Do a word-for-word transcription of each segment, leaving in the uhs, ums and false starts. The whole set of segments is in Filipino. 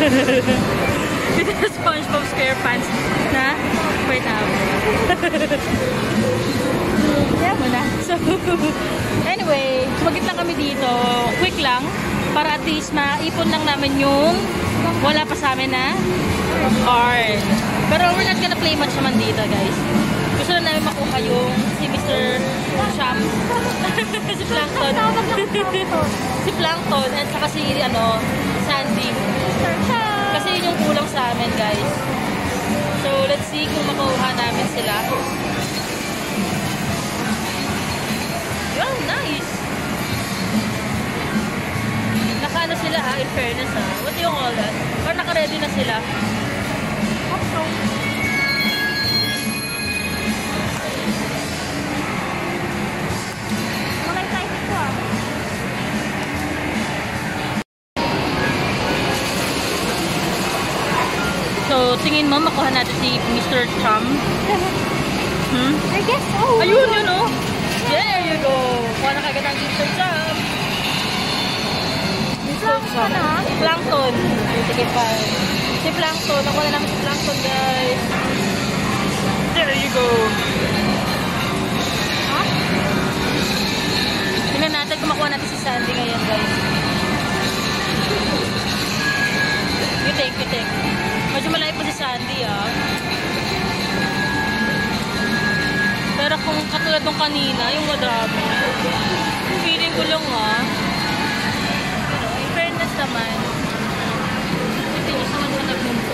With the SpongeBob SquarePants na wait na ako. Kaya mo na. So, anyway, sumagit lang kami dito. Quick lang. Para at least maipon lang namin yung wala pa sa amin na card. Pero we're not gonna play much naman dito, guys. Gusto na namin makuha yung si Mister Cham. Si Plankton. Si Plankton at saka si ano, Sandy. Kasi yun yung kulang sa amin, guys. So, let's see kung makuha namin sila. Wow, nice! Naka-ano sila ha, in fairness ha. What do you call that? Or naka-ready na sila? Also. Malay tayo ito ah. So, tingin mo, makuha natin si Mister Cham. Hmm? I guess so. Ayun, yun oh. There you go. Kuha na kagad ang Mister Cham. Plankton na? Plankton. Sige pa. Si Plankton. Nakuha na namin si Plankton, guys. There you go. Huh? Tingnan natin kung makuha natin si Sandy ngayon, guys. You think, you think. Medyo malayo pa si Sandy, ah. Pero kung katulad nung kanina, yung madami, feeling ko lang, ah. In fairness naman, hindi nyo naman mo nagmumbo.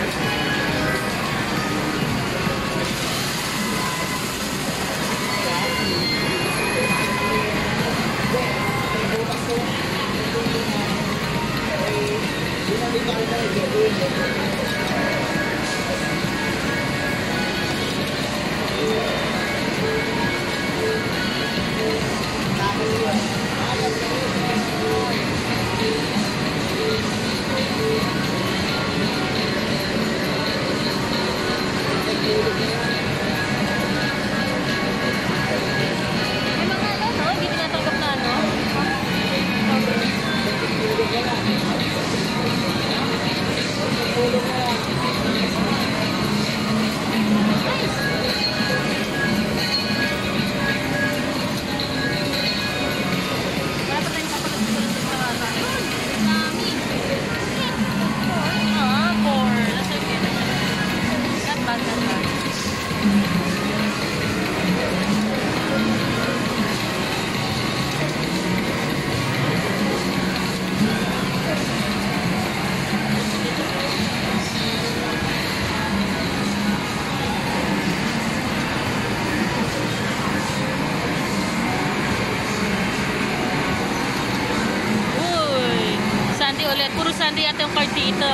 Ulit. Puro Sandy yata yung card dito.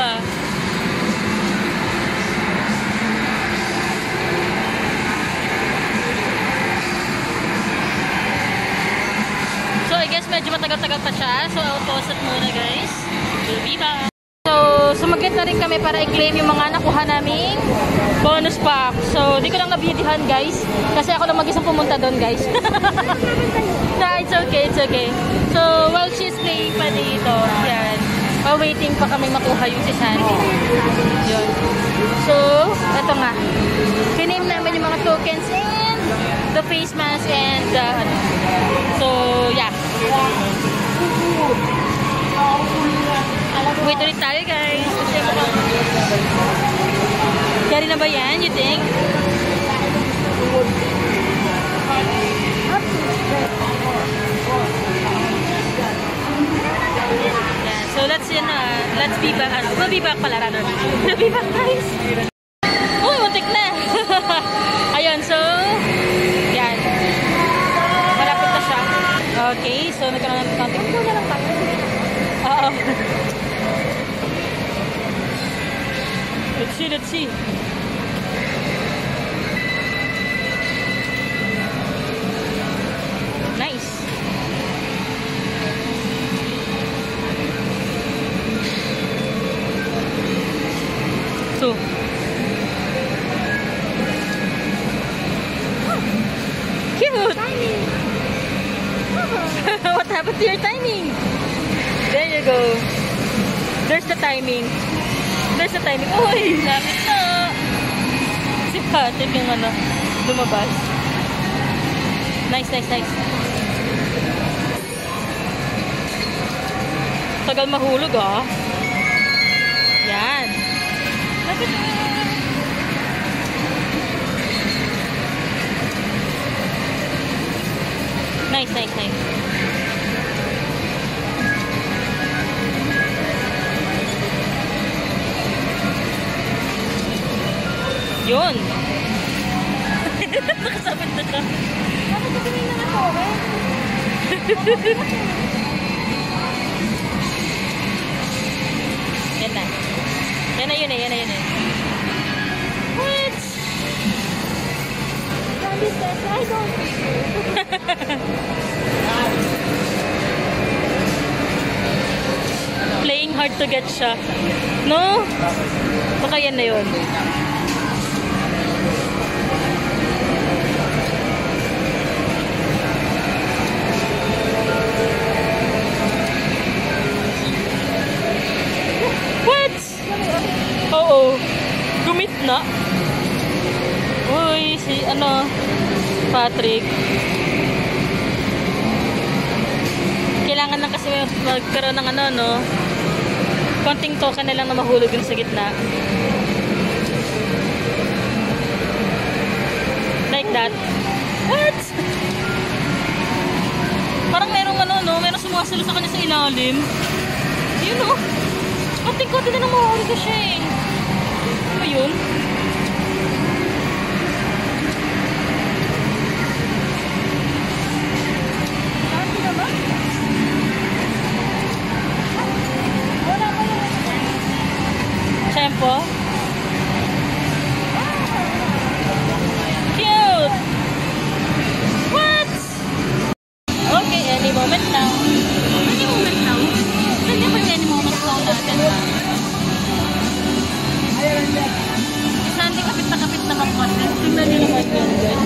So, I guess medyo matagal-tagal pa siya. So, I'll pause it muna, guys. We'll be back. So, sumaglit na rin kami para i-claim yung mga nakuha naming bonus pack. So, di ko lang nabidihan, guys. Kasi ako lang mag-isang pumunta doon, guys. Nah, it's okay, it's okay. So, while she's playing pa dito, yan. Oh, waiting pa kami makuha yung si Sandy. Yun. So, eto nga. Kiname namin yung mga tokens and the face mask and the, uh, so, yeah. Wait ulit tayo, guys. Kaya na ba yan, you think? So let's yun, uh, let's be back. Uh, we'll be back pala, rather. We'll be back, guys. Uy, muntik na. Ayun, so, yan. Malapit na siya. Okay, so nagkaroon natin konting. Ito na lang tayo. Oo. Let's see, let's see. Nice. So, cute! What happened to your timing? There you go. There's the timing. there's a timing. Uy, lapit na. Si Patrick yung ano, lumabas. Nice, nice, nice. Tagal mahulog ah. Yan. Lapit na. Nice, nice, nice. Yun. Nakasabit na siya. Bakit ito yung nakatoke? Yan na. Yan na yun eh, yan na yun eh. What? Sabi says, I don't Playing hard to get siya. No? Baka yan na yun. What? Oo. Gumit na. Uy, si ano, Patrick. Kailangan lang kasi magkaroon ng ano, no? Konting token na lang na mahulog yung sa gitna. Like that. What? Parang merong ano, no? Merong sumasalo sa kanya sa ilalim. Yun, no? Konting-konti na lang mahulog na siya, eh. Ano ba yun? Sabi na ba? Wala pa yung Tempo. Cute! What? Okay, any moment now. Any moment now? Hindi ba any moment now natin ba? Sandy, kapit na kapit naman kasi. Tingnan niyo naman yun, guys.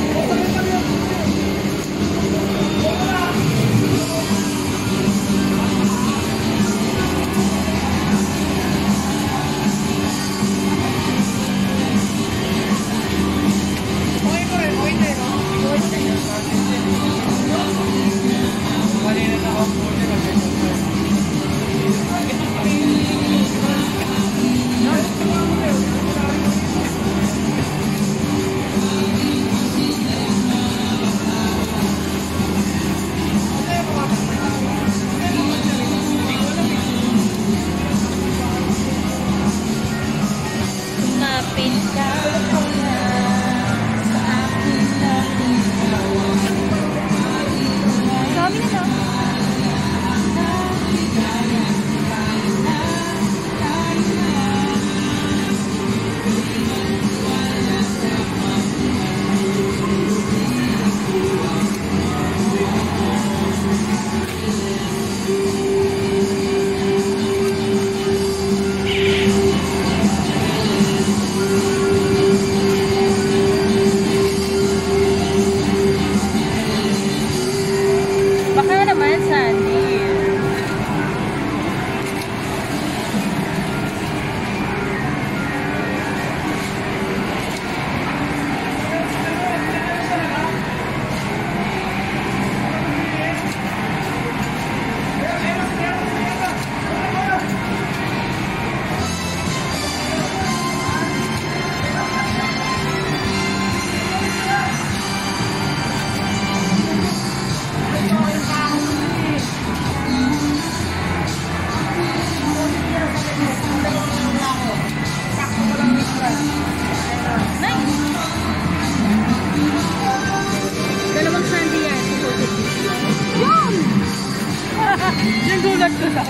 Nagulat ko sa.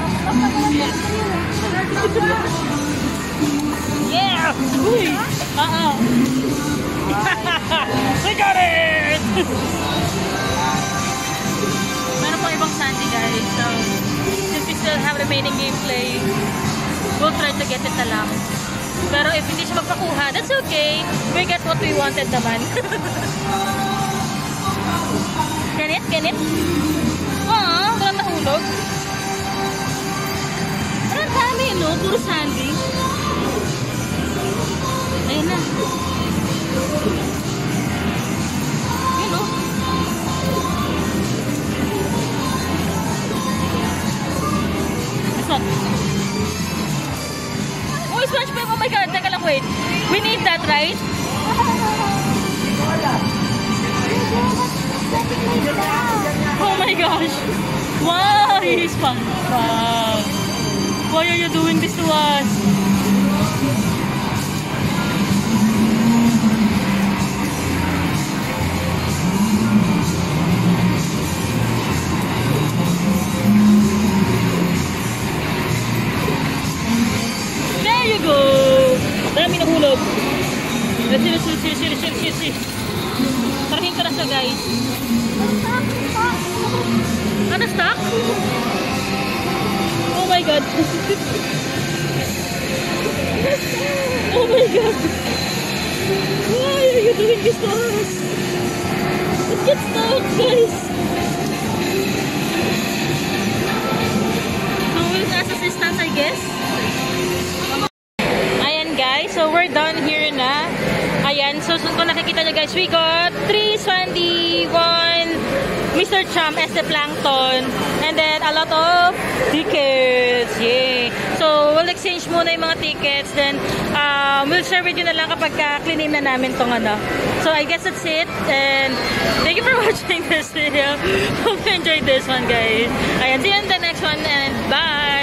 Yeah! Uy! Oo! We got it! Meron pang ibang sandy, guys. So, since we still have remaining gameplay, we'll try to get it na lang. Pero if hindi siya magpakuha, that's okay. We get what we wanted naman. Ganit? Ganit? Oo, walang nahulog. Parang dami, no? Puro sandy. Ayun na. Ayun o. This one. Oh, SpongeBob! Oh my God! Teka lang, wait. We need that, right? Oh my gosh! Why, SpongeBob? Why are you doing this to us? There you go! Dami nahulog. Let's see, let's see, let's see, let's see, let's see. Tarahin ko na siya, guys. Ano, stuck? Oh my God. Oh my God. Why are you doing this to us? It gets stuck, guys. So we'll ask assistance, I guess. Ayan, guys. So we're done here na. Ayan. So kung nakikita nyo, guys, we got three twenty-one Mister Chum as the plankton, and then a lot of tickets. Yay! So, we'll exchange muna yung mga tickets, then um, we'll share with you na lang kapag ka-cleanin na namin tong ano. So, I guess that's it, and thank you for watching this video. Hope you enjoyed this one, guys. Ayan, see you in the next one, and bye!